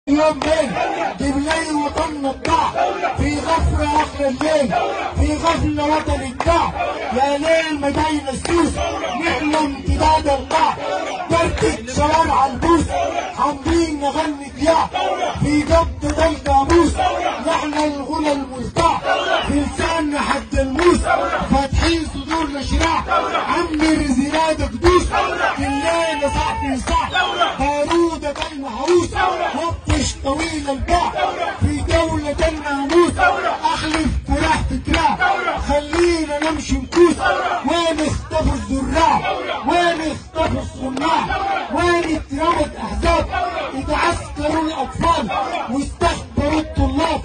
يوم بين جبلي وطن الضع في غفرة آخر الليل في غفلة وطن الضع يا ليل مداين السوس نحن امتداد القاع بركة شوارع البوس حاملين نغني ضياع في قبضة القاموس نحن الغنى الملتع في لساننا حد الموس فاتحين صدورنا شراع عمر زناد قدوس في الليل صاحبي صاح بارودة المحروس وطش طويل الباع في دولة الناموس اخلف فراح تتراع خلينا نمشي مكوس وين اختفوا الزراع وين اختفوا الصناع وين اترمت احزاب اتعسكروا الاطفال واستخبروا الطلاب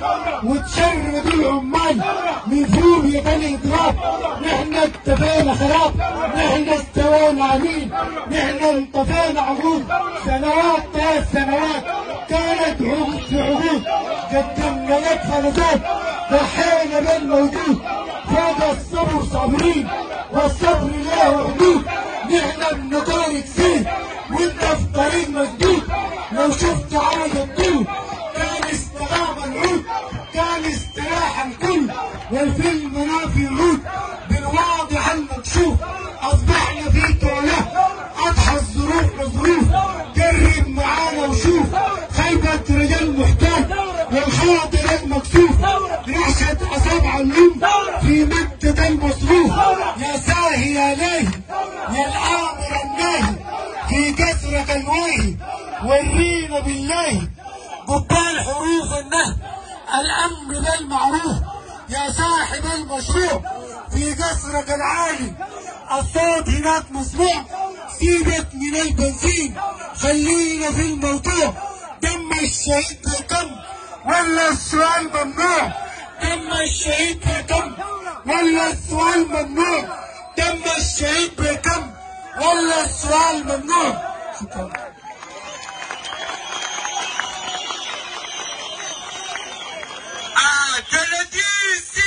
وتشردوا العمال من فوق يا بني اضراب نحن اتفينا خراب نحن استوينا عمين نحن انطفينا عقود سنوات 3 سنوات كانت عقود في عقود قدمنا لك فلذات ضحينا بالموجود فوق الصبر صابرين والصبر له حدود نحن بنطارق سين وانت في طريق مسدود لو شفت عرض الطول كان استغاب العود كان استراح الكل والفيلم منافي العود بالواضح المكشوف اصبحنا في توله اضحى الظروف بظروف جرب معانا وشوف خيبة رجال محتاج والخاطر المكسوف ريشة اصابع اللوم في مدة المصروف يا ساهي يا لاهي يا الامر الناهي في كسرك الواهي ورينا بالله قبال حروف النهي الامر بالمعروف يا صاحب المشروع في قصرك العالي الصوت هناك مسموع سيبك من البنزين خلينا في الموضوع دم الشهيد بكم ولا السؤال ممنوع دم الشهيد بكم ولا السؤال ممنوع دم الشهيد بكم ولا السؤال ممنوع. شكرا. 30